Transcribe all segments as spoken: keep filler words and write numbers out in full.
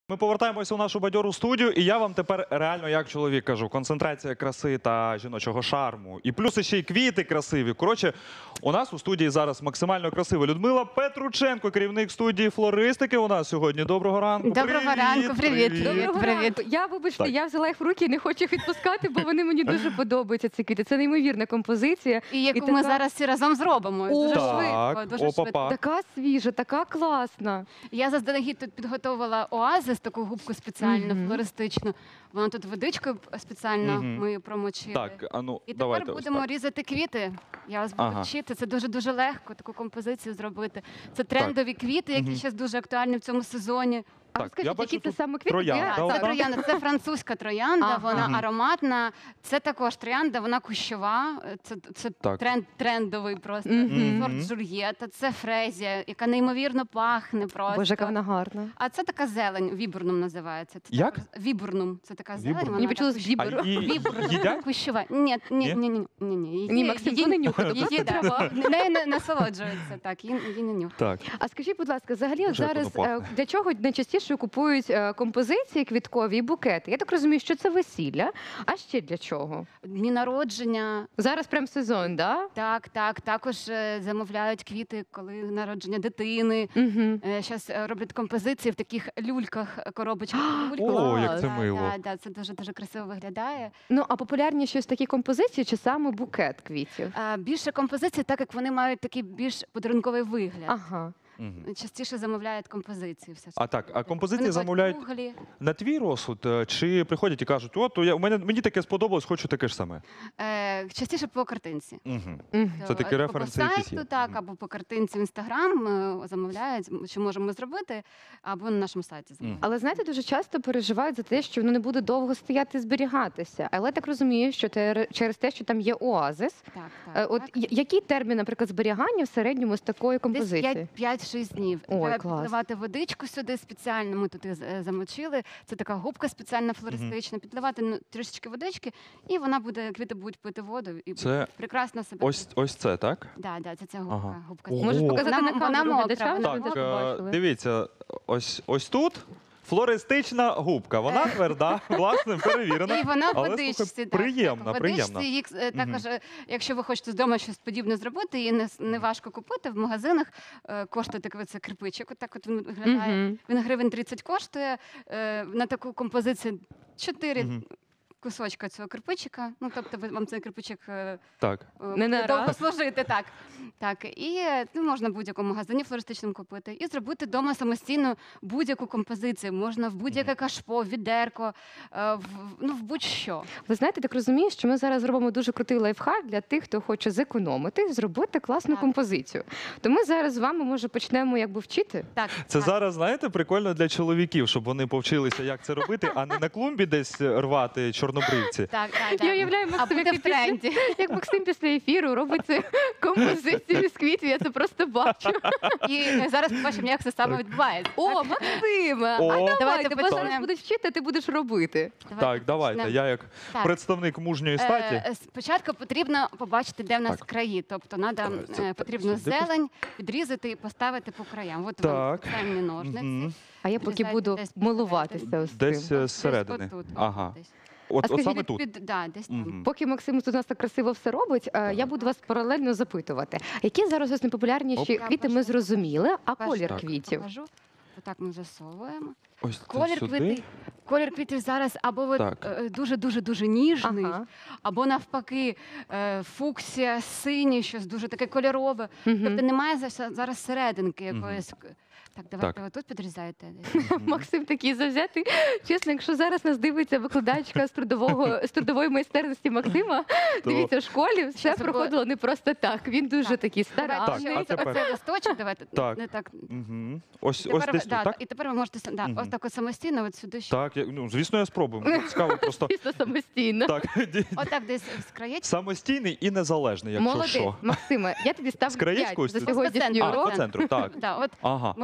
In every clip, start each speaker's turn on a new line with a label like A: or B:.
A: Ми повертаємося у нашу бадьору студію, і я вам тепер реально як чоловік кажу. Концентрація краси та жіночого шарму. І плюс ще й квіти красиві. Коротше, у нас у студії зараз максимально красива Людмила Петрученко, керівник студії флористики у нас сьогодні. Доброго ранку.
B: Доброго
A: привіт,
B: ранку, привіт,
A: привіт.
B: привіт, привіт.
C: Я, вибачте,
A: Так.
C: я взяла їх в руки і не хочу їх відпускати, бо вони мені дуже подобаються, ці квіти. Це неймовірна композиція.
B: І яку
C: така-
B: ми зараз всі разом зробимо. Дуже
A: Так,
B: швидко, дуже
A: опа-па.
B: швидко.
C: Така свіжа, така класна.
B: Я заздалегідь тут підготувала оазис, таку губку спеціальну,
C: Мгм.
B: флористичну. Вона тут водичкою спеціально
A: Мгм.
B: ми її промочили.
A: Так, а ну,
B: І
A: давайте
B: тепер
A: ось
B: будемо
A: так.
B: різати квіти. Я вас буду
A: Ага.
B: вчити. Це дуже-дуже легко, таку композицію зробити. Це трендові квіти, які
A: Мгм.
B: зараз дуже актуальні в цьому сезоні.
C: А
A: Так,
C: розкажіть,
A: я бачу,
C: які це
A: тут
C: саме квіти?
A: троянда,
C: Я-
A: да,
B: Це
A: вона?
B: троянда, це французька троянда,
C: Ага.
B: вона
A: Мгм.
B: ароматна. Це також троянда, вона кущова. Це, це
A: Так.
B: тренд, трендовий просто.
C: Мгм.
B: Сорт Джульєта, це фрезія, яка неймовірно пахне просто.
C: Боже, яка вона гарна.
B: А це така зелень, вібурнум називається. Це
A: Як?
B: така- Вібурнум. Це така зелень.
A: Вібурнум?
B: вона
C: Мені почулось
B: так
C: вібер.
A: А її
B: Вібурнум,
A: їдять?
B: кущова. Ні, ні,
A: Ні?
B: ні, ні, ні, ні. Її-
C: Ні, Максим,
B: її-
C: не нюхати,
B: її,
C: просто
B: да,
C: треба.
B: нею не насолоджується, так, її, її не нюх.
A: Так.
C: А скажіть, будь ласка, взагалі от
A: Вже як
C: зараз
A: воно
C: е,
A: пахне.
C: для чого найчастіше купують е, композиції квіткові і букети? Я так розумію, що це весілля, а ще для чого?
B: Дні народження.
C: Зараз прям сезон, да?
B: Так, так. Також е, замовляють квіти, коли народження дитини.
C: Угу.
B: Зараз роблять композиції в таких люльках, коробочках.
A: О, як це
B: Да,
A: мило.
B: да, да, це дуже дуже красиво виглядає.
C: Ну, а популярніші ось такі композиції чи саме букет квітів?
B: А, більше композицій, так як вони мають такий більш подарунковий вигляд.
C: Ага.
A: Мгм.
B: Частіше замовляють композиції. Все ж
A: А так, а
B: таки.
A: композиції
B: Вони
A: замовляють
B: круглі.
A: на твій розсуд, е, чи приходять і кажуть, от, я, у мене, мені таке сподобалось, хочу таке ж саме?
B: Е, частіше по картинці.
A: Угу.
C: Мгм.
A: Це такі
B: Або
A: референси
B: по
A: якісь
B: сайту,
A: є.
B: так,
A: Мгм.
B: або по картинці в Інстаграм е, замовляють, що можемо зробити, або на нашому сайті замовляють.
C: Але знаєте, дуже часто переживають за те, що воно не буде довго стояти і зберігатися. Але я так розумію, що те- через те, що там є оазис.
B: Так,
C: Е,
B: так,
C: От
B: так.
C: я- який термін, наприклад, зберігання в середньому з такої
B: Десь
C: композиції?
B: п'ять-шість днів.
C: Ой,
B: Треба
C: клас.
B: підливати водичку сюди спеціально. Ми тут її з- е, замочили. Це така губка спеціальна флористична. Підливати ну, трішечки водички, і вона буде, квіти будуть пити воду і
A: Це
B: будуть прекрасно себе.
A: Ось, ось це, так?
B: Да, да, це ця губка.
A: Ага.
B: губка.
A: Ого.
C: Можеш показати
B: Вона-
C: на
B: вона
C: камеру
B: мокра,
C: глядачам,
B: вона
C: щоб
A: Так,
C: ви
A: е,
C: побачили?
A: дивіться, ось, ось тут флористична губка. Вона тверда, власне, перевірена.
B: І вона в
A: Але,
B: водичці.
A: слухай,
B: так,
A: приємна,
B: так, в водичці.
A: приємна.
B: Їх, е, також, е, якщо ви хочете вдома щось подібне зробити, її не, с- не важко купити в магазинах. Е, коштує такий це кирпичик. Отак от він виглядає.
C: Мгм.
B: Він гривень тридцять коштує. Е, на таку композицію чотири
A: Мгм.
B: кусочка цього кирпичика. Ну, тобто ви- вам цей кирпичик е,
A: Так.
B: е,
C: Не
B: буде
C: на
B: довго
C: раз.
B: служити. Так. Так. І е, ну, можна в будь-якому магазині флористичному купити. І зробити вдома самостійно будь-яку композицію. Можна в будь-яке кашпо, відерко, е, в, ну, в будь-що.
C: Ви знаєте, так розумію, що ми зараз зробимо дуже крутий лайфхак для тих, хто хоче зекономити і зробити класну
B: Так.
C: композицію. То ми зараз з вами може почнемо якби вчити.
B: Так,
A: Це
B: так.
A: зараз, знаєте, прикольно для чоловіків, щоб вони повчилися, як це робити, а не на клумбі десь рвати чорнобривці.
B: Так, так, так.
C: Я уявляю
B: А
C: Максим,
B: буде
C: як
B: в тренді.
C: як Максим після ефіру робить цю композицію з квітів. Я це просто бачу.
B: І зараз побачимо, як це саме відбувається.
C: О, Максиме!
A: О,
C: А давайте,
B: Давайте
C: бо зараз
B: почнемо.
C: будуть вчити, а ти будеш робити.
A: Так, давайте.
B: почнемо.
A: Я як
B: Так.
A: представник мужньої статі.
B: Е, Спочатку потрібно побачити, де в нас
A: Так.
B: краї. Тобто надо,
A: Давай, це
B: е, потрібно
A: сюди пос-
B: зелень відрізати і поставити по краям. От
A: Так.
B: вам спеціальні ножниці.
A: Мгм.
C: А я поки
B: Відрізайте
C: буду
B: десь
C: милуватися ось
A: Десь
C: цим.
A: е, зсередини.
B: Десь отут,
A: Ага.
B: десь.
A: От,
C: А
A: от
C: скажіть,
A: саме тут.
B: Під, да, десь там.
A: Мгм.
C: Поки Максим тут у нас так красиво все робить, е, я буду вас паралельно запитувати. Які зараз ось найпопулярніші
B: Оп.
C: квіти ми
B: Я
C: зрозуміли, а
B: Покажу.
C: колір
A: Так.
C: квітів?
B: Покажу. Отак ми засовуємо.
A: Ось це
B: Колір
A: сюди.
B: квітів, колір квітів зараз або от,
A: Так.
B: е, дуже-дуже дуже ніжний,
C: Ага.
B: або навпаки е, фуксія, синій, щось дуже таке кольорове.
C: Мгм.
B: Тобто немає за- зараз серединки
A: Мгм.
B: якоїсь. Так, давайте
A: Так.
B: ви тут підрізаєте.
A: Мгм.
C: Максим такий завзятий. Чесно, якщо зараз нас дивиться викладачка з трудового з трудової майстерності Максима,
A: То-
C: дивіться, в школі все
B: Щас ви
C: проходило не просто так. Він дуже
B: Так.
C: такий
B: Давайте
A: Так,
C: старанний.
B: ще
A: а тепер?
B: оцей листочок, давайте.
A: Так.
B: Не так.
A: Мгм. Ось,
B: І
A: ось
B: тепер,
A: десь
B: ви-
A: тут,
B: да,
A: так?
B: І тепер ви можете с- да,
A: Мгм.
B: ось так от самостійно, от сюди ще.
A: Так, я, ну, звісно, я спробую. Мені цікаво просто.
C: Чисто самостійно.
A: Так, ді-
B: Отак десь з краєчки.
A: самостійний і незалежний, якщо
C: Молодець,
A: що.
C: Максиме, я тобі
A: З
C: ставлю
A: краєчку
C: п'ять
A: ось
C: за
A: тут?
C: сьогоднішній
B: А,
A: А, по
C: урок.
A: центру, так.
B: Да, от
A: Ага.
B: ми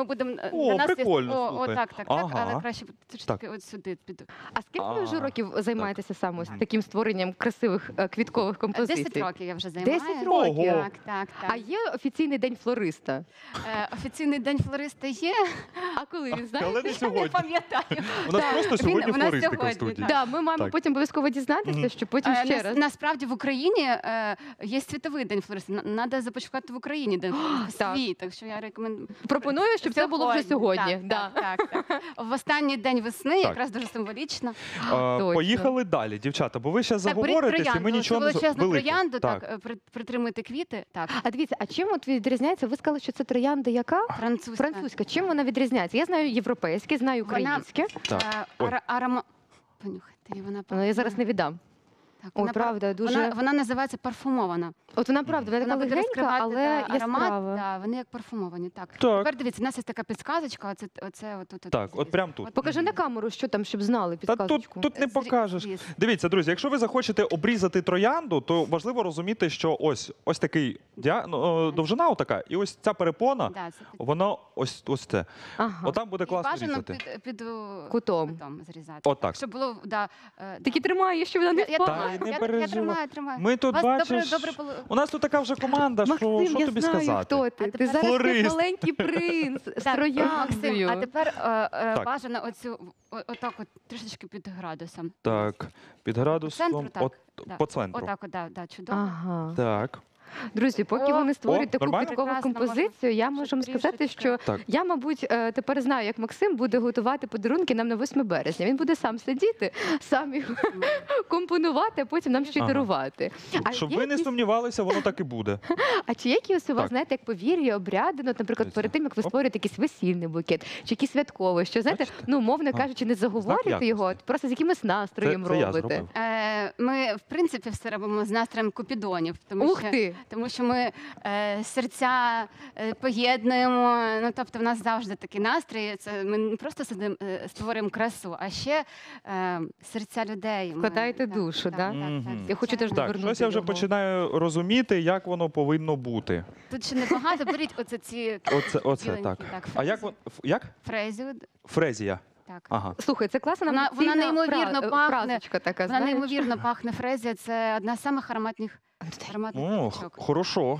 B: будемо е,
A: О,
B: для нас
A: прикольно,
B: є... О, о,
A: слухай.
B: так, так,
A: Ага.
B: так, але краще трішки от сюди піду.
C: А скільки ви вже
A: А,
C: років займаєтеся саме ось
A: Мгм.
C: таким створенням красивих е, квіткових композицій?
B: Десять років я вже займаюся.
C: Десять років?
A: Ого.
B: Так, так, так.
C: А є офіційний день флориста?
B: Е, Офіційний день флориста є,
C: А коли він знає?
A: Але не
B: я не
A: сьогодні.
B: пам'ятаю.
A: У нас просто
B: Він-
A: сьогодні
B: у нас
A: флористика в
B: сьогодні,
A: студії.
B: так.
C: Да, ми маємо
A: Так.
C: потім обов'язково дізнатися,
A: Мгм.
C: що потім
B: Е,
C: ще
B: нас-
C: раз.
B: Насправді в Україні е, є світовий день флориста. Треба започаткувати в Україні день флориста.
C: Так.
B: Свій, так що я рекомендую.
C: Пропоную, щоб це було вже сьогодні.
B: Так,
C: Да.
B: так, так, так. В останній день весни,
A: Так.
B: якраз дуже символічно.
A: Е,
C: Точно.
A: Поїхали далі, дівчата, бо ви ще
B: Так, беріть
A: заговоритесь, і
B: троянду,
A: ми нічого
B: цю
A: не
B: величезну
A: велике.
B: троянду, так,
A: Так.
B: е, при- притримуйте квіти. Так,
C: А дивіться, а чим от відрізняється? Ви сказали, що це троянда яка?
B: французька.
C: Французька. Чим вона відрізняється? Я знаю європейське, знаю
B: Вона-
C: українське.
A: Так.
B: Е,
A: Ой.
B: ара- арома... Понюхайте, і вона
C: Але я зараз не віддам.
B: Так,
C: Ой,
B: вона пар-
C: правда, дуже.
B: Вона, вона називається парфумована.
C: От вона правда, вона така
B: Вона буде
C: легенька,
B: розкривати
C: але
B: та, аромат.
C: яскрава.
B: Да, вони як парфумовані. Так.
A: Так.
B: Тепер дивіться, у нас є така підсказочка. Оце, оце от, тут.
A: Так, от прям тут.
C: Покажи на камеру, що там, щоб знали
A: Та тут,
C: підказочку.
A: тут не покажеш. Дивіться, друзі, якщо ви захочете обрізати троянду, то важливо розуміти, що ось ось такий діа... ну, е, довжина, отака, і ось ця перепона,
B: Да, це під...
A: воно ось ось це.
C: Ага.
A: Отам буде
B: І
A: класно
B: бажано
A: різати.
B: під, під о,
C: Кутом.
B: кутом зрізати.
A: Отак.
B: Щоб було, да, е,
C: Тільки тримає, щоб вона не
B: я, я
C: впала.
B: тримаю,
A: не
B: я, я
A: переживай.
B: тримаю, тримаю.
A: Ми тут
B: Вас
A: бачиш.
B: добре, добре полу-
A: У нас тут така вже команда, що,
C: Максим,
A: що
C: я
A: тобі
C: знаю,
A: сказати.
C: хто ти.
B: А
C: Ти
B: тепер-
C: зараз як
A: Флорист.
C: маленький принц з
B: Так, Максим, а
C: трояндою.
B: тепер е, е,
A: Так.
B: бажано оцю, о- отак от, трішечки під градусом.
A: Так, під градусом,
B: центру, так.
A: от,
B: Да.
A: по центру.
B: Отак, от, да, да, чудово.
C: Ага.
A: Так,
C: Друзі, поки
B: О,
C: вони створюють
A: о,
C: таку
A: нормально?
C: квіткову
B: Прекрасно,
C: композицію, я
B: можна
C: можу вам сказати,
B: трішечки.
C: що
A: так.
C: я, мабуть, е, тепер знаю, як Максим буде готувати подарунки нам на восьме березня. Він буде сам сидіти, сам їх компонувати, а потім нам ще й
A: Ага.
C: дарувати. А
A: Щоб
C: є
A: ви не
C: якісь-
A: сумнівалися, воно так і буде.
C: А чи є якісь у вас,
A: Так.
C: знаєте, як повір'я, обряди, ну, от, наприклад,
A: Дивіться.
C: перед тим, як ви
A: Оп.
C: створюєте якийсь весільний букет, чи якийсь святковий, що, знаєте,
A: Бачите?
C: ну, мовно
A: А.
C: кажучи, не заговорюєте
A: якості.
C: його, от просто з якимось
A: Це,
C: настроєм
A: це я
C: робите.
A: зробив.
B: Е, Ми, в принципі, все робимо з настроєм купідонів, тому
C: Ух
B: що,
C: ти!
B: тому що ми е, серця е, поєднуємо. Ну, тобто, в нас завжди такий настрій. Це ми не просто сидим, е, створюємо красу, а ще е, серця людей. Ми-
C: Вкладаєте
B: так,
C: душу,
B: так,
C: да?
B: так,
A: Мгм.
B: так,
C: Я хочу теж
B: звичайно.
A: Так,
C: Повернути
A: щось я вже
C: його.
A: починаю розуміти, як воно повинно бути.
B: Тут ще небагато. Беріть оце ці
A: Оце, оце
B: біленькі,
A: так.
B: так,
A: А як
B: фрези.
A: вон- ф- як?
B: фрезію.
A: Фрезія.
B: Так.
A: Ага.
C: Слухай, це класна
B: Вона-
C: амбіційна
B: вона неймовірно
C: фра-
B: пахне.
C: фразочка така,
B: Вона
C: знаєш?
B: неймовірно пахне. Фрезія це одна з самих ароматних ароматних
A: О,
B: квіточок.
A: х- хорошо.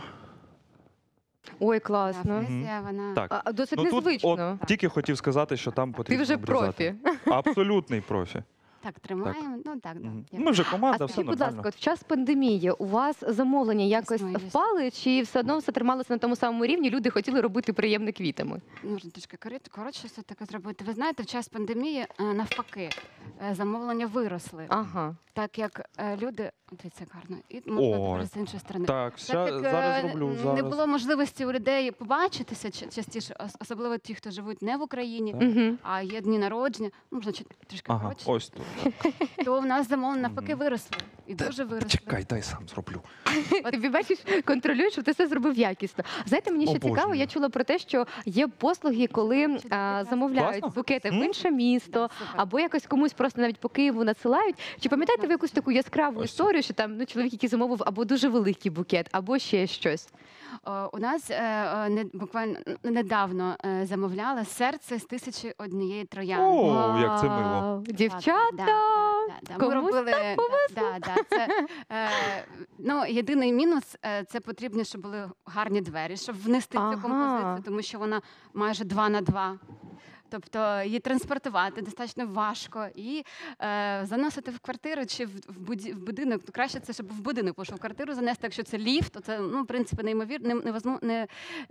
C: Ой,
B: Да,
C: класно.
B: фрезія, вона...
A: Так.
C: А, досить
A: Ну тут
C: незвично.
A: от, тільки хотів сказати, що там
C: Ти
A: потрібно
C: вже
A: обрізати.
C: профі.
A: Абсолютний профі.
B: Так, тримаємо. Ну так, да.
A: Мгм.
B: Я-
A: Ми вже
C: А
A: команда, все
C: скажіть, будь
A: нормально.
C: ласка, от в час пандемії у вас замовлення якось
B: Існує, звісно.
C: впали, чи все одно все трималося на тому самому рівні, люди хотіли робити приємне квітами?
B: Можна трішки коротше, коротше все таке зробити. Ви знаєте, в час пандемії е, навпаки е, замовлення виросли,
C: Ага.
B: так як е, люди, дивіться, як гарно, і можна
A: Ой.
B: тепер з іншої сторони.
A: Так,
B: Так
A: ща,
B: як е,
A: зараз роблю.
B: не
A: Зараз.
B: було можливості у людей побачитися ча- частіше, ос- особливо ті, хто живуть не в Україні,
A: Так.
C: Угу.
B: а є дні народження, ну, можна чуть- трішки
A: Ага,
B: коротше,
A: ось тут.
B: то в нас замовлення навпаки
A: Мгм.
B: виросли. І дуже виросли.
A: Чекай, дай сам зроблю.
C: Тобі бачиш, контролюєш, щоб ти все зробив якісно. Знаєте, мені ще
A: Обожнюю.
C: цікаво, я чула про те, що є послуги, коли а, замовляють
A: Класно.
C: букети в
A: М?
C: інше місто,
B: Да, супер.
C: або якось комусь просто навіть по Києву надсилають. Чи пам'ятаєте ви якусь таку яскраву
A: Ось.
C: історію, що там ну, чоловік, який замовив або дуже великий букет, або ще щось?
B: О, У нас е, е, не, буквально недавно е, замовляли серце з тисячі однієї троянди.
A: О, як це мило.
C: Вау,
B: Так,
C: Дівчата!
B: да, да, да, да. Ми
C: комусь
B: робили, да, да, да, це, е, ну, єдиний мінус е, це потрібно, щоб були гарні двері, щоб внести
C: Ага.
B: цю композицію, тому що вона майже два на два. Тобто її транспортувати достатньо важко і е, заносити в квартиру чи в, в, буді, в будинок. То краще це, щоб в будинок, бо що в квартиру занести, якщо це ліфт, то це ну, в принципі неймовірно, не, невозмо- не,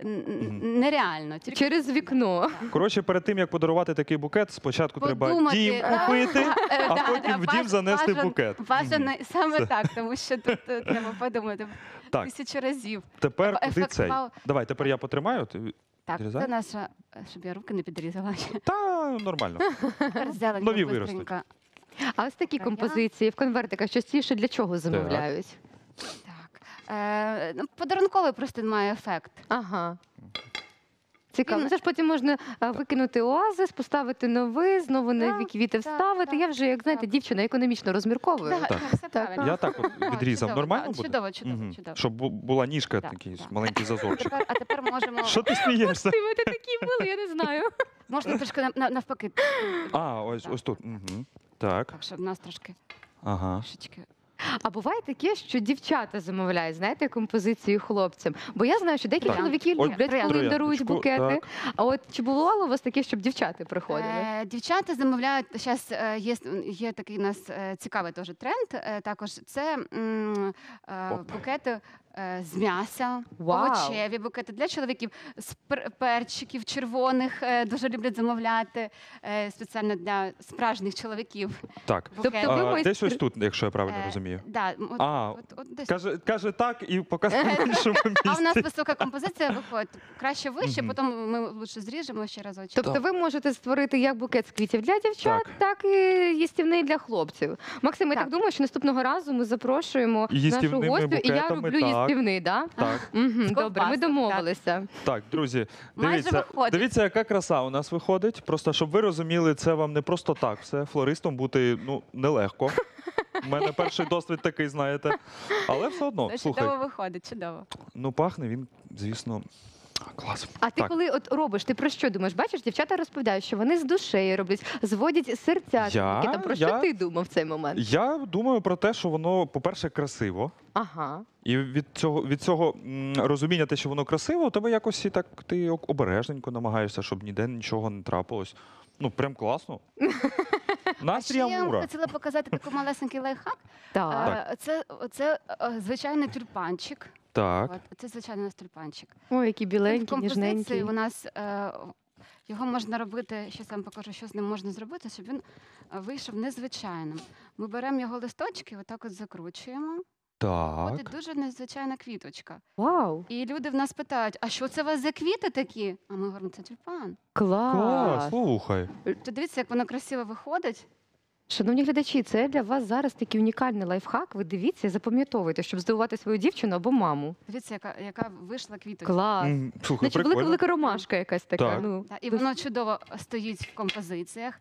B: н- нереально. Тільки
C: Через вікно.
A: Коротше, перед тим, як подарувати такий букет, спочатку треба
B: подумати,
A: дім
B: да.
A: купити,
B: Е,
A: а
B: да,
A: потім
B: да,
A: в дім
B: баж-
A: занести
B: бажано-
A: букет.
B: Бажано саме
A: Це-
B: так, тому що тут е, треба подумати
A: Так.
B: тисячу разів.
A: Тепер куди
B: Ефект
A: цей?
B: вау.
A: Давай, тепер я потримаю. Ти...
B: Так,
A: Підрізай?
B: це наша, е, щоб я руки не підрізала.
A: Та нормально.
B: Тепер взяла
A: Нові
B: його
A: виростуть.
B: бистренько.
C: А ось такі
B: Троянд.
C: композиції в конвертиках частіше для чого замовляють?
B: Так. Е, ну, подарунковий просто має ефект.
C: Ага. Цікаво.
B: Він-
C: Ну, це ж потім можна а, викинути оазис, поставити новий, знову нові
B: Так,
C: квіти
B: так,
C: вставити.
B: так,
C: Я вже, як знаєте,
B: так.
C: дівчина економічно розмірковую.
B: Да,
A: Так.
B: да, все
C: Так.
B: правильно.
A: Я так от
B: О,
A: відрізав.
B: чудово,
A: Нормально
B: так,
A: буде?
B: Чудово, чудово,
A: Мгм.
B: чудово.
A: Щоб бу- була ніжка,
B: Так,
A: такий
B: так.
A: маленький
B: А
A: зазорчик.
B: тепер, а тепер можемо,
A: Що ти смієшся?
C: Ти ви такі були, я не знаю.
B: можна трошки нав- нав- навпаки.
A: А, ось,
B: Так.
A: ось тут. Угу. Так.
B: Так, щоб в нас трошки
A: Ага.
B: трошечки.
C: А буває таке, що дівчата замовляють, знаєте, композицію хлопцям. Бо я знаю, що деякі
B: Так.
C: чоловіки
A: Ой,
C: люблять, коли їм
A: трояндочку,
C: дарують букети.
A: так.
C: А от чи бувало у вас таке, щоб дівчата приходили?
B: Е, Дівчата замовляють, зараз є, є такий у нас е, цікавий теж тренд, е, також це м, е,
A: Оп.
B: букети е, з м'яса,
C: Вау.
B: овочеві букети для чоловіків, з пер- перчиків червоних е, дуже люблять замовляти, е, спеціально для справжніх чоловіків.
A: Так.
C: Тобто
B: букети.
C: ви
A: А,
C: майстри-
A: десь ось тут, якщо я правильно
B: Е,
A: розумію.
B: Да, от,
A: А,
B: от, от десь.
A: Каже, каже так і показує в іншому
B: А в нас
A: місці.
B: висока композиція виходить. Краще вище,
A: Мгм.
B: потім ми лучше зріжемо ще разочок.
C: Тобто
A: Так.
C: ви можете створити як букет з квітів для дівчат,
A: Так.
C: так, і їстівний для хлопців. Максим, я так.
B: Так.
C: думаю, що наступного разу ми запрошуємо нашу
A: Їстівними
C: гостю, і я
A: букетами,
C: роблю
A: так.
C: їстівний, да?
A: Так,
C: Угу,
B: З
C: добре, ми
B: ковбасок,
C: домовилися.
A: так, друзі,
B: Майже
A: дивіться,
B: виходить.
A: дивіться, яка краса у нас виходить. Просто щоб ви розуміли, це вам не просто так. Все флористом бути ну нелегко. У мене перший досвід такий, знаєте. Але все одно,
B: Це
A: слухай,
B: чудово виходить, чудово.
A: ну пахне він, звісно, клас.
C: А ти
A: Так.
C: коли от робиш, ти про що думаєш? Бачиш, дівчата розповідають, що вони з душею роблять, зводять серця.
A: Я-
C: Там про
A: я-
C: що ти думав в цей момент?
A: Я думаю про те, що воно, по-перше, красиво.
C: Ага.
A: І від цього від цього м, розуміння, те, що воно красиво, у тебе якось і так ти ок- обережненько намагаєшся, щоб ніде нічого не трапилось. Ну, прям класно.
B: А
A: Настрій
B: ще я вам
A: Амура.
B: хотіла показати такий малесенький лайфхак.
C: Так.
B: Е, Це, це е, звичайний тюльпанчик.
A: Так.
B: От, це звичайний у нас тюльпанчик.
C: Ой, який
B: В
C: біленький,
B: композиції
C: ніжненький.
B: у нас е, його можна робити, ще сам покажу, що з ним можна зробити, щоб він е, вийшов незвичайним. Ми беремо його листочки, отак от закручуємо.
A: Так.
B: От і дуже незвичайна квіточка.
C: Вау,
B: І люди в нас питають, а що це у вас за квіти такі? А ми говоримо, це тюльпан.
A: Клас,
C: клас.
A: слухай.
B: То дивіться, як воно красиво виходить.
C: Шановні глядачі, це для вас зараз такий унікальний лайфхак. Ви дивіться і запам'ятовуйте, щоб здивувати свою дівчину або маму.
B: Дивіться, яка, яка вийшла квіточка.
C: Клас.
A: М, Слухай,
C: Значить, велика
A: прикольно.
C: велика ромашка якась така.
A: Так.
C: Ну,
B: Та, і воно чудово стоїть в композиціях.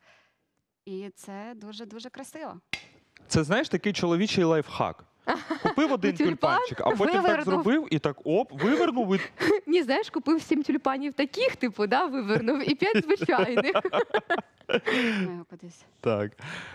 B: І це дуже-дуже красиво.
A: Це, знаєш, такий чоловічий лайфхак. Купив один
C: Тюльпан,
A: тюльпанчик, а потім так
C: вивернув.
A: зробив і так оп, вивернув. І...
C: ні, знаєш, купив сім тюльпанів таких, типу, да, вивернув, і п'ять звичайних.
B: Ми його кудись.
A: Так.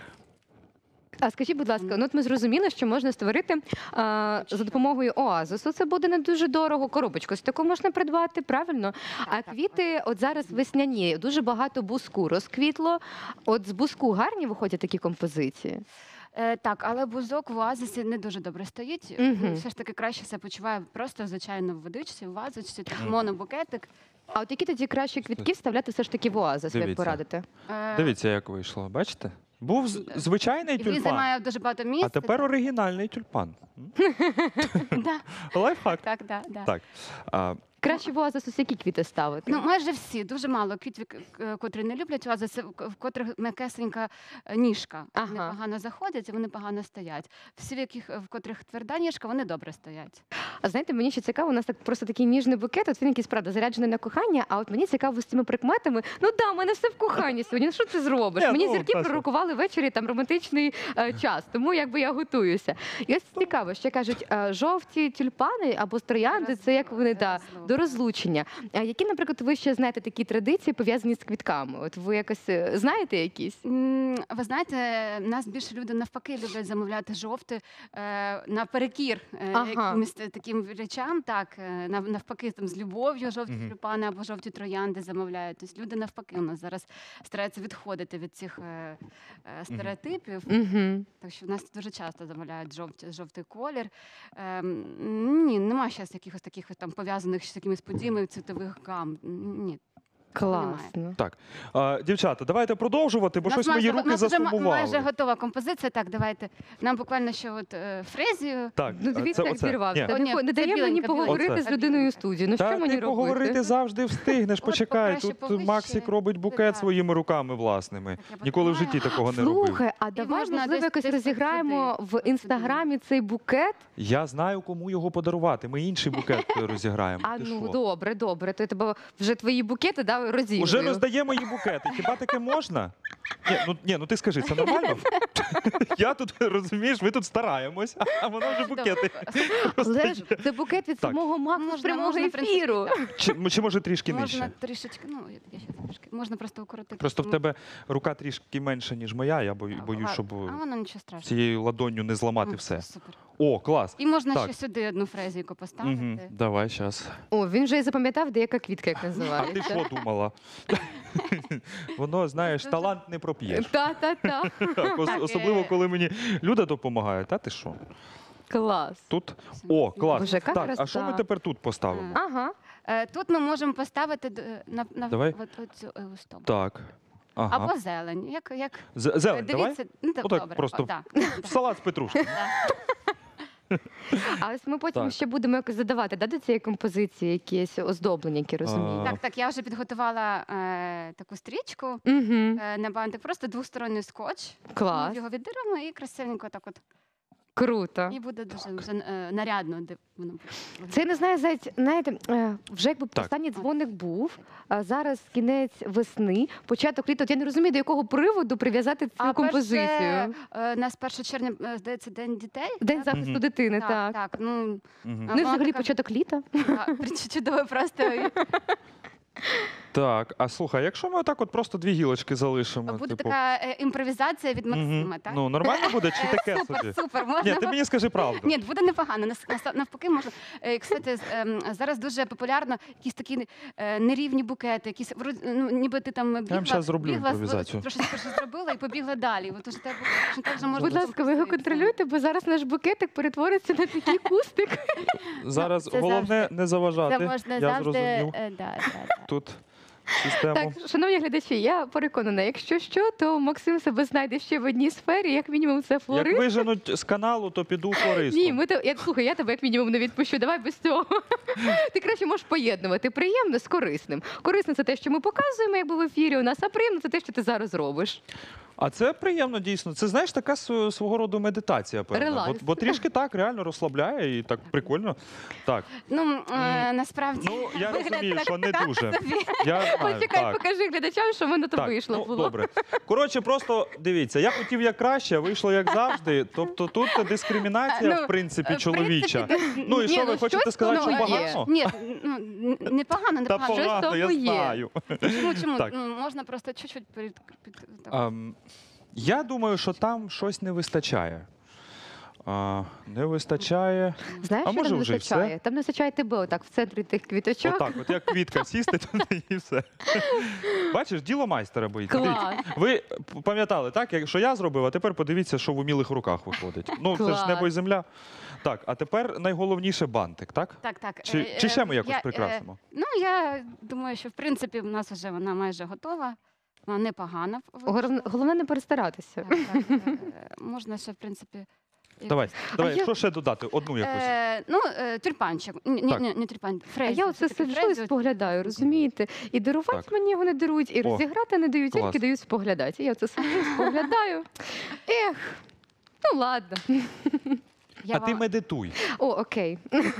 C: А скажіть, будь ласка, ну от ми зрозуміли, що можна створити а, за допомогою оазису. Це буде не дуже дорого. Коробочку з таку можна придбати, правильно? А
B: Так, так,
C: квіти, от зараз весняні, дуже багато буску розквітло. От з буску гарні виходять такі композиції.
B: Е, так, але бузок в оазисі не дуже добре стоїть.
C: Мгм.
B: Все ж таки краще себе почуває просто, звичайно, в водичці, в вазочці, так,
A: Мгм.
B: монобукетик.
C: А от які тоді краще квітки вставляти все ж таки в оазис, як
A: Дивіться.
C: порадите?
B: Е,
A: Дивіться, як вийшло. Бачите? Був з- звичайний
B: і він
A: тюльпан,
B: займає дуже багато місця.
A: а тепер оригінальний тюльпан. М?
B: Да,
A: Лайфхак.
B: так, да, да.
A: Так. А,
C: Краще в оазис ось які квіти ставити?
B: Ну, майже всі, дуже мало квітів, к- котрі не люблять оазиси, в в котрих м'якесенька е, ніжка. Вони
C: Ага.
B: погано заходять і вони погано стоять. Всі, в яких в котрих тверда ніжка, вони добре стоять.
C: А знаєте, мені ще цікаво, у нас так просто такий ніжний букет, от він якийсь, правда, заряджений на кохання, а от мені цікаво з цими прикметами. Ну да, у мене все в коханні сьогодні. Ну що ти зробиш?
A: Ні,
C: Мені
A: ну,
C: зірки
A: класно.
C: пророкували ввечері там романтичний е, час, тому якби я готуюся. І ось цікаво, ще кажуть, е, жовті тюльпани або троянди, це як вони да,
B: Розлука.
C: до розлучення. А які, наприклад, ви ще знаєте такі традиції пов'язані з квітками? От ви якось е, знаєте якісь?
B: М, Ви знаєте, нас більше люди навпаки люблять замовляти жовте е, наперекір е,
C: Ага.
B: якимось таким речам. Так, е, нав- навпаки, там з любов'ю жовті
A: Мгм.
B: тюльпани або жовті троянди замовляють. Тобто люди навпаки у нас зараз стараються відходити від цих е, е, стереотипів.
C: Угу.
B: Так що в нас дуже часто замовляють жовті, жовтий колір. Ем, ні, нема зараз якихось таких там пов'язаних з якимись подіями цвітових гам. Ні.
C: Класно.
A: Так, а, дівчата, давайте продовжувати, бо
B: У нас
A: щось мої
B: майже-
A: руки
B: у нас вже ма-
A: засумували.
B: майже готова композиція. Так, давайте. Нам буквально ще от е, фрезію.
A: Так,
C: Ну,
A: а
C: дивіться,
A: це
C: як
A: оце.
C: зірвався.
A: Ні.
B: О, ні,
C: Не, не
B: це
C: дає мені
B: біленька,
C: поговорити
A: біленька.
C: з людиною у студії. Ну, що
A: Та
C: мені
A: ти поговорити
C: робити?
A: завжди встигнеш,
B: От
A: почекай.
B: покраще
A: Тут
B: повище.
A: Максик робить букет
B: Так.
A: своїми руками власними.
B: Так, я
A: Ніколи в
B: потримаю.
A: житті такого не робив.
C: Слухай, а давай,
B: можна
C: можливо,
B: десь-
C: якось
B: десь
C: розіграємо
B: сюди.
C: в інстаграмі цей букет.
A: Я знаю, кому його подарувати. Ми інший букет розіграємо.
C: А
A: Ти
C: ну
A: що?
C: добре, добре. То я тебе вже твої букети да, розіграю.
A: Уже роздаємо їй букети. Хіба таке можна? Ні, ну, ні, ну ти скажи, це нормально? Я тут, розумієш, ми тут стараємось, а вона вже букети.
C: Але ж це букет від
A: Так.
C: самого Макса з
B: Можна-
C: прямого
B: можна, в принципі,
C: ефіру.
B: так.
A: Чи, чи може трішки
B: Можна
A: нижче?
B: трішечки, ну, я- я ще трішки. Можна просто укоротити.
A: Просто в
B: тому-
A: тебе рука трішки менша, ніж моя. Я бою-
B: А,
A: боюсь,
B: а-
A: щоб
B: А воно нічого страшного.
A: цією ладонню не зламати
B: Ну,
A: все.
B: Супер.
A: О, клас.
B: І можна
A: Так.
B: ще сюди одну фрезійку поставити.
A: Угу. Давай, зараз.
C: О, він вже і запам'ятав, де яка квітка, як
A: А ти
C: називається.
A: що думала? Воно, знаєш,
B: Дуже-
A: талант не проп'єш.
C: Та-та-та.
A: Так, ос-
B: Так,
A: Особливо,
B: е.
A: коли мені Люда допомагає. Та ти що?
C: Клас.
A: Тут? О, клас.
C: Боже, яка
A: Так, а
C: краса.
A: що ми тепер тут поставимо?
C: Ага.
B: Е, Тут ми можемо поставити д- на, на
A: Давай.
B: от, оцю е, стовп.
A: Так. Ага.
B: Або зелень. Як, як...
A: З- Зелень, давай?
B: Дивіться, ну, так,
A: Отак
B: добре.
A: просто.
B: О, да.
A: Салат з петрушки.
C: А ось ми потім
A: Так.
C: ще будемо якось задавати да, до цієї композиції якісь оздоблення, які розумієте.
B: Так, так, я вже підготувала е, таку стрічку
C: Угу.
B: е, на бантик, просто двосторонній скотч.
C: Клас.
B: Ми його віддеремо і красивенько так от.
C: Круто.
B: І буде дуже вже е, нарядно, де воно буде.
C: Це я не знаю, зайць, знаєте, е, вже якби
A: Так.
C: останній дзвоник був, а зараз кінець весни, початок літа. От я не розумію, до якого приводу прив'язати цю
B: А
C: композицію.
B: перше, е, у нас перше червня, е, здається, День дітей.
C: День
B: так?
C: захисту
A: Мгм.
C: дитини,
B: Так,
C: так.
B: так. Ну,
A: Мгм.
B: А
C: Ну і
B: вона
C: взагалі
B: така-
C: початок літа.
B: так, чудово просто.
A: Так, а слухай, якщо ми отак от просто дві гілочки залишимо,
B: Буде
A: типу,
B: така е, імпровізація від
A: мгм.
B: Максима, так?
A: Ну, нормально буде чи таке собі?
B: Супер, супер. Можна
A: Ні, ти мені скажи правду.
B: Ні, буде непогано. Нас- нас- Навпаки, можна. Е, Кстати, з- ем, зараз дуже популярно якісь такі е, нерівні букети, якісь вроді, ну, ніби ти там бігла,
A: щас зроблю
B: бігла,
A: імпровізацію.
B: трошечки щось зробила і побігла далі. От уже так, що так же можна
C: Будь ласка, ви його
B: запустити.
C: контролюйте, бо зараз наш букетик перетвориться на такий кустик.
A: Зараз
B: це
A: головне
B: завжди-
A: не заважати.
B: Це можна
A: Я
B: завжди.
A: зрозумів
B: е, да, да, да.
A: тут систему.
C: Так, шановні глядачі, я переконана, якщо що, то Максим себе знайде ще в одній сфері, як мінімум це
A: Як
C: флорист.
A: виженуть з каналу, то піду флористом.
C: Ні, ми те, я слухай, я тебе як мінімум не відпущу. Давай без цього. Ти краще можеш поєднувати приємне з корисним. Корисне це те, що ми показуємо, якби в ефірі у нас, а приємне це те, що ти зараз робиш.
A: А це приємно дійсно. Це знаєш, така св- свого роду медитація, певна. Бо,
C: Релакс.
A: бо трішки так реально розслабляє і так прикольно. Так.
B: Ну, е, насправді.
A: Ну, я
B: вигляд
A: розумію,
B: так-
A: що не
B: так
A: дуже.
B: собі.
A: Я знаю,
C: Почекай,
A: так.
C: покажи глядачам, що в мене то
A: Так,
C: вийшло
A: ну,
C: було.
A: добре. Коротше, просто дивіться, я хотів як краще, а вийшло як завжди. Тобто тут дискримінація,
B: Ну,
A: в принципі,
B: е, в
A: чоловіча.
B: принципі,
A: Ну і
C: Ні,
A: що,
C: ну,
A: ви хочете
C: щось
A: сказати, що
C: воно є.
A: погано?
B: Ні, ну н- непогано,
A: Та
B: непогано.
C: Щось
A: погано, я
C: тому є.
A: знаю.
B: Чому, чому?
A: Так.
B: Ну, можна просто чуть-чуть під, під, так.
A: Ам, я думаю, що там щось не вистачає. А, не вистачає.
C: Знаєш,
A: А
C: що
A: може
C: там
A: вже й
C: вистачає?
A: все?
C: Там не вистачає тебе отак в центрі тих квіточок.
A: Отак, от як квітка сісти туди і все. Бачиш, діло майстера боїться.
C: Клас.
A: Дивіться, ви пам'ятали, так, як- що я зробив, а тепер подивіться, що в умілих руках виходить. Ну, це ж
C: Клас.
A: небо і земля. Так, а тепер найголовніше бантик, так?
B: Так, так.
A: Чи,
B: Е,
A: чи
B: е,
A: ще ми якось
B: я, е,
A: прикрасимо?
B: Ну, я думаю, що в принципі в нас вже вона майже готова. Вона непогана. вийшла.
C: Головне, головне не перестаратися.
B: Так, так, е, можна ще, в принципі. якось-
A: Давай, давай,
C: я-
A: що ще додати? Одну якусь.
B: Е, ну, е, тюльпанчик. Ні, ні,
A: Так.
B: ні, не тюльпан,
C: А
B: фрезію.
C: я оце
B: все-таки
C: сиджу і
B: фрезію.
C: споглядаю, розумієте? І дарувати
A: Так.
C: мені його не дарують, і
A: О,
C: розіграти не дають,
A: клас.
C: тільки дають споглядати. І я оце сиджу і споглядаю. Ех, ну ладно.
B: Я
A: А ти
B: вам-
A: медитуй.
C: О, окей.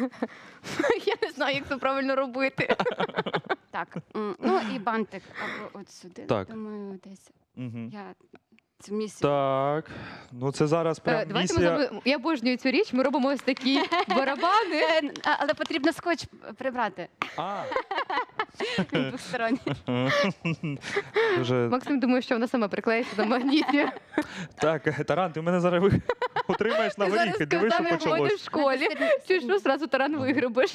C: Я не знаю, як це правильно робити.
B: Так, м, ну і бантик або от сюди.
A: Так.
B: Думаю, десь
A: Угу.
B: я цю місію.
A: Так, ну це зараз
C: Е,
A: прям
C: Давайте ми
A: місія.
C: зробимо- Я обожнюю цю річ, ми робимо ось такі барабани.
B: Е, а- Але потрібно скотч прибрати.
A: А,
B: Він двосторонній.
A: дуже...
C: Максим думає, що вона сама приклеїться до магнітів.
A: Так, Таран, ти мене зараз ви- утримаєш на
C: Ти
A: горіхи,
C: зараз
A: диви, що
C: сказав, як в мене в
A: почалось.
C: школі. Чи що зразу таран вигребеш?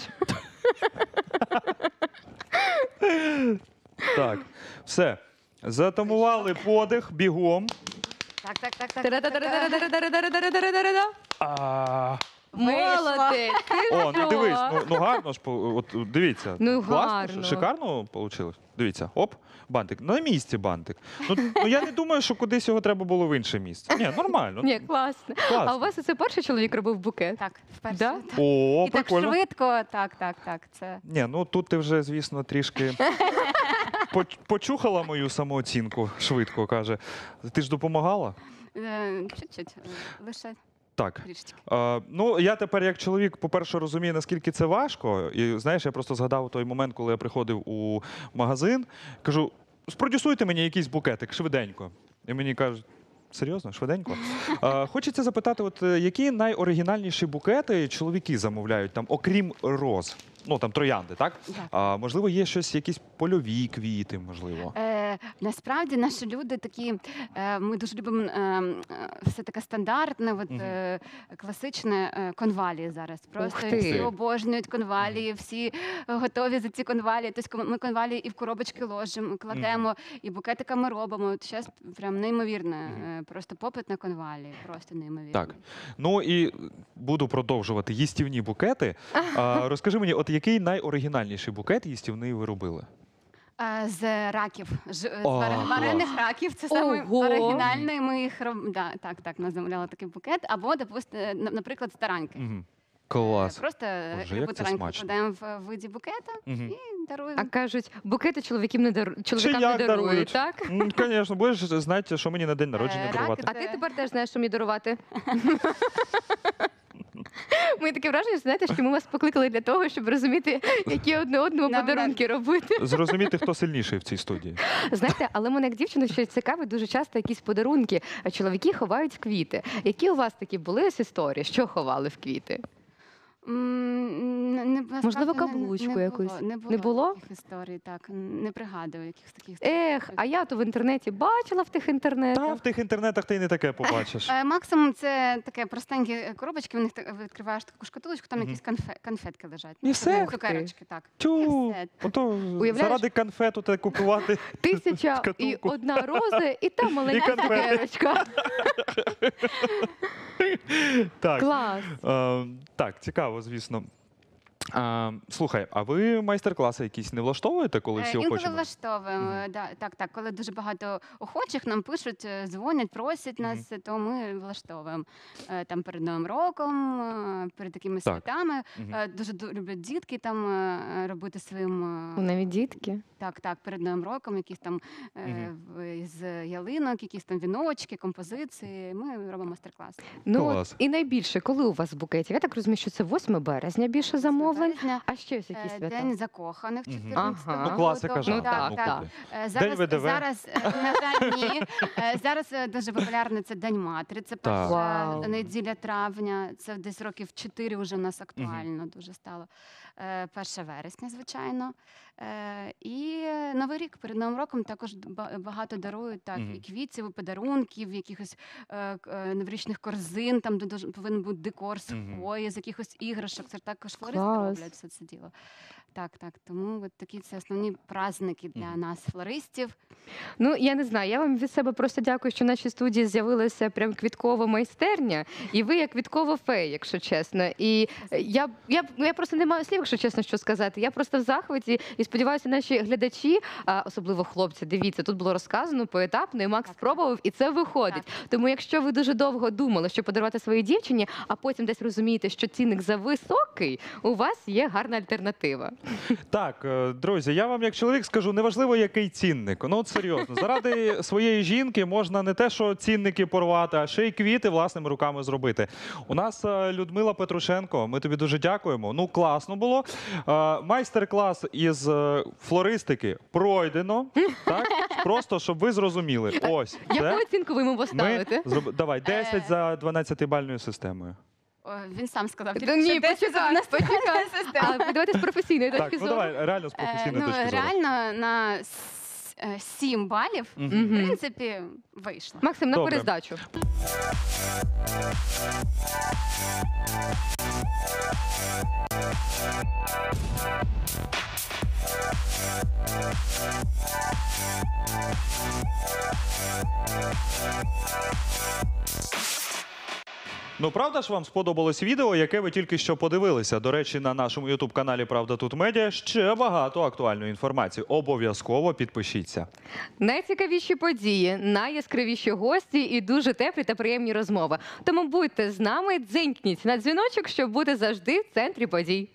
A: Так, все. Затамували подих, бігом.
B: Так, так, так, так.
C: Та-да-да-да-да-да-да-да-да-да-да-да-да.
A: А,
C: Молодець! ти
A: О, ну
C: що?
A: дивись, ну, ну гарно ж, по- от дивіться.
C: Ну,
A: Класно,
C: гарно.
A: шикарно вийшло. Дивіться, оп, бантик. На місці бантик. Ну, ну я не думаю, що кудись його треба було в інше місце. Ні, нормально.
C: Ні, класно.
A: Класно.
C: А у вас це перший чоловік робив букет?
B: Так, вперше.
C: Да?
B: Так.
A: О,
B: І так
A: прикольно.
B: швидко, так, так, так. Це
A: Ні, ну тут ти вже, звісно, трішки поч- почухала мою самооцінку швидко, каже. Ти ж допомагала?
B: е, чуть-чуть, е, лише
A: Так.
B: трішечки.
A: Е, ну, я тепер, як чоловік, по-перше, розумію, наскільки це важко. І знаєш, я просто згадав той момент, коли я приходив у магазин, кажу: спродюсуйте мені якийсь букетик швиденько. І мені кажуть. Серйозно, швиденько. Е, хочеться запитати, от е, які найоригінальніші букети чоловіки замовляють, там, окрім роз? Ну, там троянди, так?
B: Так.
A: А, можливо, є щось, якісь польові квіти, можливо.
B: Е, насправді наші люди такі, е, ми дуже любимо е, е, все таке стандартне, от,
A: Мгм.
B: е, класичне е, конвалії зараз. Просто
C: ти.
B: всі обожнюють конвалії, всі е, готові за ці конвалії. Тобто ми конвалії і в коробочки ложимо, кладемо, і букетиками робимо. От щас прям неймовірне.
A: Мгм.
B: е, Просто попит на конвалії, просто неймовірний.
A: Так. Ну і буду продовжувати їстівні букети. А, розкажи мені, от який найоригінальніший букет їстівний ви робили?
B: Е, З раків, ж- з
A: О,
B: варе-
A: клас.
B: варених раків. Це саме
C: Ого.
B: оригінальний. Ми їх роб... да, так, так, ми замовляли такий букет. Або, допустим, наприклад, старанки.
A: Угу. Клас.
B: Е, Просто
A: Боже,
B: рибу
A: як це
B: тараньку
A: смачно.
B: кладаємо в виді букета
A: Мгм.
B: і даруємо.
C: А кажуть, букети чоловікам не дару... чоловікам
A: як
C: не дарують,
A: дарують?
C: так?
A: Ну, звісно, будеш знати, що мені на день народження
B: Е,
A: дарувати.
B: раки-
C: А ти тепер теж знаєш, що мені дарувати. Ми таке враження, що, знаєте, що ми вас покликали для того, щоб розуміти, які одне одному
B: Нам
C: подарунки робити.
A: Зрозуміти, хто сильніший в цій студії.
C: Знаєте, але мене як дівчину ще цікавить дуже часто якісь подарунки. А чоловіки ховають в квіти. Які у вас такі були ось історії? Що ховали в квіти?
B: М, не- не- насправді
C: Можливо,
B: не-
C: каблучку
B: не було,
C: якусь?
B: Не було,
C: Не було?
B: таких історій, так. Не пригадую якихось таких.
C: Ех, а я то в інтернеті бачила в тих
A: Та
C: інтернетах.
A: в тих інтернетах ти й не таке побачиш.
B: Е, Максимум це таке простенькі коробочки, в них так- відкриваєш таку шкатулочку, там
A: Мгм.
B: якісь конфе- конфетки лежать.
A: І все?
B: Ух ти. Цукерочки, так.
A: Тю,
B: І все.
A: ото
C: Уявляєш?
A: заради конфету те купувати.
C: Тисяча і
A: шкатулку.
C: одна роза, і та маленька
A: конфети.
C: цукерочка.
A: Так.
C: Клас.
A: Е, так, цікаво, звісно. А, слухай, а ви майстер-класи якісь не влаштовуєте, коли
B: Е,
A: всі
B: Інколи
A: охочі?
B: влаштовуємо.
A: Мгм.
B: Да, так, так. Коли дуже багато охочих нам пишуть, е, дзвонять, просять
A: Мгм.
B: нас, то ми влаштовуємо Е, там перед Новим роком, е, перед такими
A: Так.
B: святами.
A: Мгм.
B: Е, Дуже ду- люблять дітки там е, робити своїм е,
C: Навіть дітки.
B: так, так, перед Новим роком, якісь там е,
A: Мгм.
B: в- з ялинок, якісь там віночки, композиції. Ми робимо майстер-клас.
C: Ну
A: Клас.
C: от, і найбільше, коли у вас букетів? Я так розумію, що це восьме березня більше замовлень.
B: Березня,
C: А ще ось
B: е,
C: які свята?
B: День закоханих,
A: Мгм.
B: чотирнадцятого
C: Ага.
A: Ну, класика
B: лютого.
A: жанру.
C: Ну, так,
A: ну,
C: так.
A: куди?
B: Е, Зараз,
A: ВДВ?
B: зараз е, на жаль, ні. Е, Зараз е, дуже популярний це День матері. Це
A: Так.
B: перша
C: Вау.
B: неділя травня. Це десь років чотири вже у нас актуально дуже стало. Е, перше вересня, звичайно. Е, І Новий рік перед Новим роком також ба- багато дарують так,
A: Мгм.
B: і квітів, і подарунків, якихось е, к- е, новорічних корзин, там де дуже повинен бути декор з
A: Мгм.
B: хвої, з якихось іграшок. Це також флористи
C: Клас.
B: роблять все це діло. Так, так. Тому от такі це основні праздники для
A: Мгм.
B: нас, флористів.
C: Ну я не знаю. Я вам від себе просто дякую, що в нашій студії з'явилася прям квіткова майстерня, і ви як квіткова фея, якщо чесно. І е, я, я, ну, я просто не маю слів, якщо чесно, що сказати. Я просто в захваті і сподіваюся, наші глядачі, а особливо хлопці, дивіться, тут було розказано поетапно, і Макс
B: Так.
C: спробував, і це виходить. Тому, якщо ви дуже довго думали, що подарувати своїй дівчині, а потім десь розумієте, що цінник зависокий, у вас є гарна альтернатива.
A: Так, е, друзі, я вам як чоловік скажу, неважливо, який цінник. Ну от серйозно, заради своєї жінки можна не те, що цінники порвати, а ще й квіти власними руками зробити. У нас е, Людмила Петрушенко, ми тобі дуже дякуємо. Ну, класно було. Е, Майстер-клас із е, флористики пройдено. Так? Просто, щоб ви зрозуміли. Ось.
C: Яку
A: Це
C: оцінку ви йому
A: ми
C: поставите?
A: зроб... Давай, десять
B: Е.
A: за дванадцятибальною системою.
B: О, Він сам сказав,
C: Та
B: тільки
C: ні,
B: що десять
C: почекай,
B: за нас
C: почекай.
B: система.
C: А давайте з професійної
A: Так,
C: точки
A: ну
C: зору.
A: давай, реально з
B: Е,
A: професійної
B: Ну,
A: точки зору.
B: реально на с- е, сім балів,
A: Мгм.
B: в
C: Мгм.
B: принципі, вийшло.
C: Максим, на
A: Добре.
C: перездачу.
A: Ну, правда ж вам сподобалось відео, яке ви тільки що подивилися? До речі, на нашому ютуб-каналі «Правда тут медіа» ще багато актуальної інформації. Обов'язково підпишіться.
C: Найцікавіші події, найяскравіші гості і дуже теплі та приємні розмови. Тому будьте з нами, дзенькніть на дзвіночок, щоб бути завжди в центрі подій.